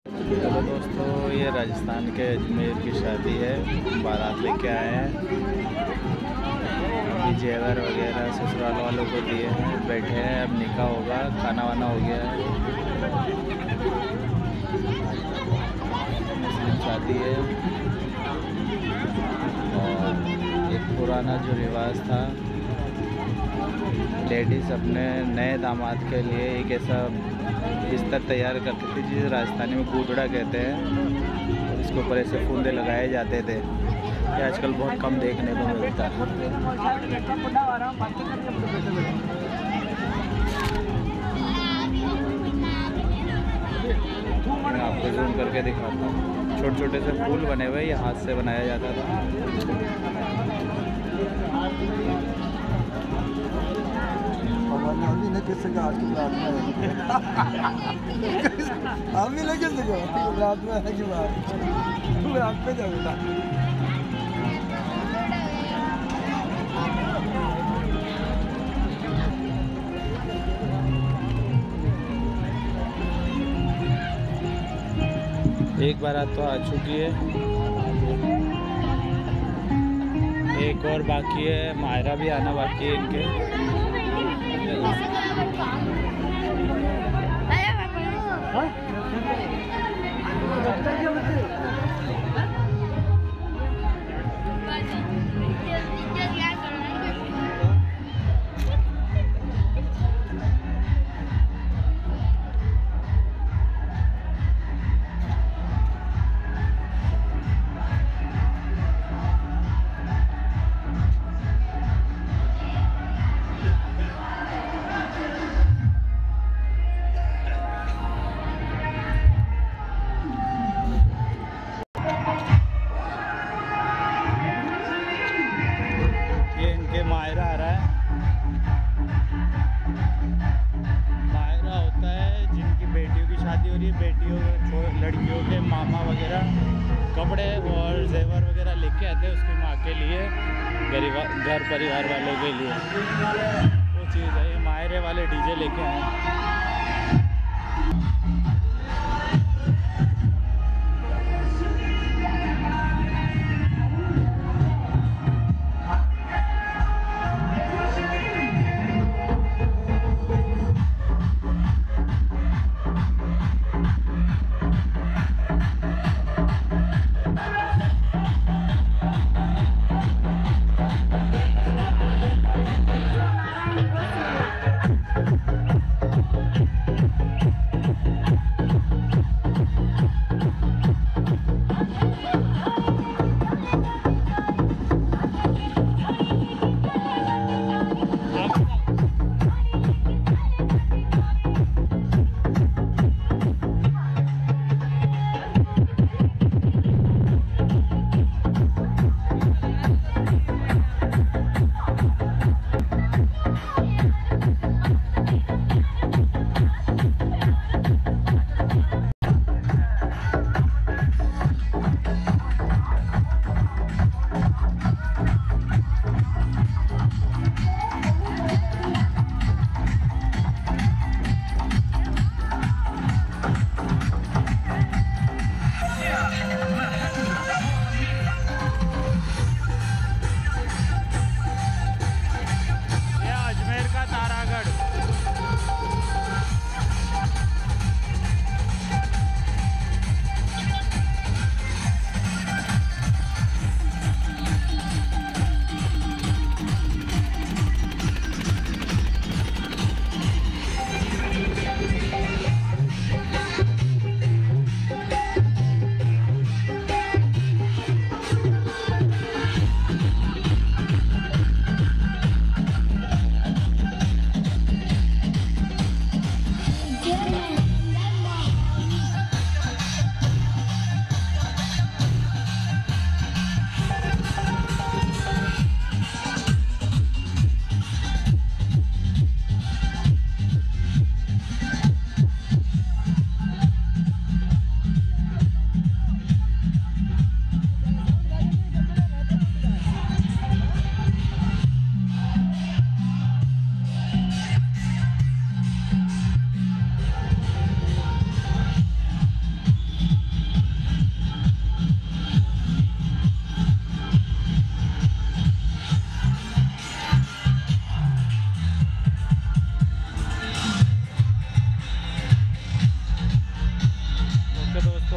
Hello दोस्तों, ये राजस्थान के अजमेर की शादी है। बारात लेके आए हैं। अभी जेवर वगैरह ससुराल वालों को दिए हैं, बैठे हैं। अब निकाह होगा, खाना वाना हो गया है। मुस्लिम शादी है और एक पुराना जो रिवाज था, लेडीज़ अपने नए दामाद के लिए एक ऐसा बिस्तर तैयार करती थी जिसे राजस्थानी में गूदड़ा कहते हैं, और इसके ऊपर ऐसे फूंदे लगाए जाते थे। ये आजकल बहुत कम देखने को मिलता है। मैं आपको जूम करके दिखाता हूँ। छोटे छोटे से फूल बने हुए, ये हाथ से बनाया जाता था। हम भी नहीं कर सका आज की रात में हम भी नहीं कर सका रात में है कि बात तू रात पे जा बेटा। एक बारात तो आ चुकी है, एक और बाकी है। मायरा भी आना बाकी है इनके। मायरा आ रहा है। मायरा होता है जिनकी बेटियों की शादी हो रही है। बेटियों लड़कियों के मामा वगैरह कपड़े और जेवर वगैरह लेके आते हैं उसकी माँ के लिए, घर परिवार वालों के लिए। वो चीज़ है। ये मायरे वाले डीजे लेके आए हैं।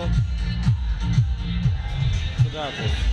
खुदा हाफिज़।